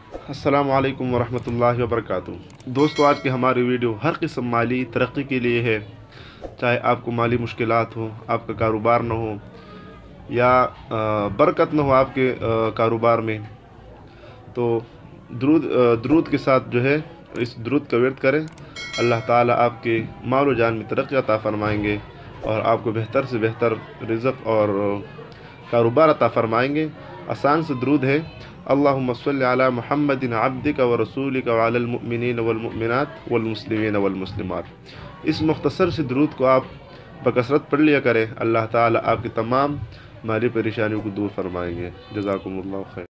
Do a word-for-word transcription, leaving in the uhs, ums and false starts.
السلام علیکم ورحمۃ اللہ وبرکاتہ۔ دوستو، آج کی ہماری ویڈیو ہر قسم مالی ترقی کے لیے ہے۔ چاہے آپ کو مالی مشکلات ہو، آپ کا کاروبار نہ ہو، یا برکت نہ ہو آپ کے کاروبار میں، تو درود درود کے ساتھ جو ہے اس درود کا ورد کریں۔ اللہ تعالیٰ آپ کے مال و جان میں ترقی عطا فرمائیں گے اور آپ کو بہتر سے بہتر رزق اور کاروبار عطا فرمائیں گے۔ آسان سے درود ہے: اللہم صلی علی محمد عبدک و رسولک وعلی المؤمنین والمؤمنات والمسلمین والمسلمات۔ اس مختصر سے درود کو آپ بکثرت پڑھ لیا کریں۔ اللہ تعالیٰ آپ کی تمام مالی پریشانیوں کو دور فرمائیں گے۔ جزاکم اللہ خیر۔